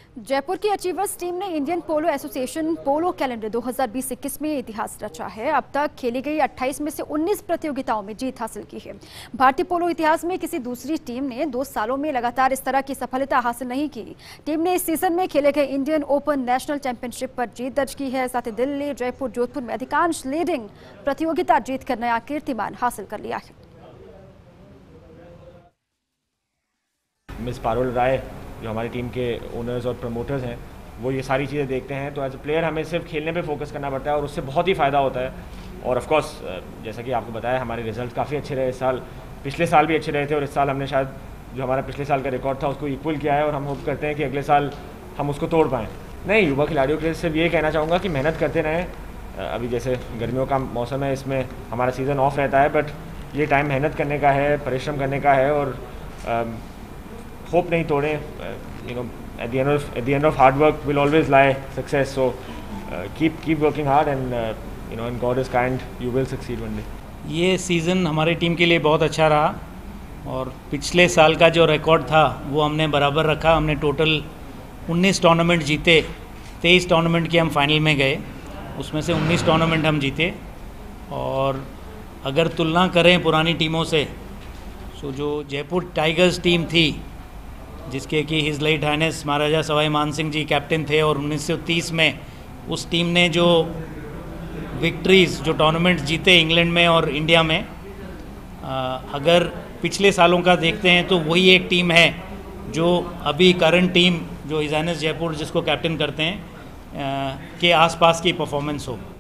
जयपुर की achievers team ने Indian polo association polo calendar 2020-21 में इतिहास रचा है। अब तक खेली गई 28 में से 19 प्रतियोगिताओं में जीत हासिल की है। भारतीय पोलो इतिहास में किसी दूसरी टीम ने 2 सालों में लगातार इस तरह की सफलता हासिल नहीं की। टीम ने इस सीजन में खेले गए इंडियन ओपन नेशनल चैंपियनशिप पर जीत दर्ज की है। साथ ही दिल्ली, जयपुर, जोधपुर में अधिकांश लीडिंग प्रतियोगिता जीतकर नया कीर्तिमान हासिल कर लिया है। मिस पारुल राय जो हमारी टीम के ओनर्स और प्रमोटर्स हैं, वो ये सारी चीज़ें देखते हैं। तो एज अ प्लेयर हमें सिर्फ खेलने पे फोकस करना पड़ता है और उससे बहुत ही फ़ायदा होता है। और ऑफ कोर्स जैसा कि आपको बताया, हमारे रिजल्ट काफ़ी अच्छे रहे इस साल। पिछले साल भी अच्छे रहे थे और इस साल हमने शायद जो हमारा पिछले साल का रिकॉर्ड था उसको इक्वल किया है और हम होप करते हैं कि अगले साल हम उसको तोड़ पाएँ। नहीं, युवा खिलाड़ियों के लिए सिर्फ ये कहना चाहूँगा कि मेहनत करते रहें। अभी जैसे गर्मियों का मौसम है, इसमें हमारा सीज़न ऑफ रहता है, बट ये टाइम मेहनत करने का है, परिश्रम करने का है और होप नहीं तोड़ें। At the end of hard work will always lie success. So keep working hard and and God is kind. You will succeed one day. ये सीज़न हमारी टीम के लिए बहुत अच्छा रहा और पिछले साल का जो रिकॉर्ड था वो हमने बराबर रखा। हमने टोटल 19 टूर्नामेंट जीते, 23 टूर्नामेंट के हम फाइनल में गए, उसमें से 19 टूर्नामेंट हम जीते। और अगर तुलना करें पुरानी टीमों से, तो जो जयपुर टाइगर्स टीम थी, जिसके कि his light highness Maharaja Sawai Man Singh जी कैप्टन थे, और 1930 में उस टीम ने जो विक्ट्रीज़, जो टूर्नामेंट्स जीते इंग्लैंड में और इंडिया में, अगर पिछले सालों का देखते हैं तो वही एक टीम है जो अभी करंट टीम जो हिज हाइनेस जयपुर जिसको कैप्टन करते हैं के आसपास की परफॉर्मेंस हो।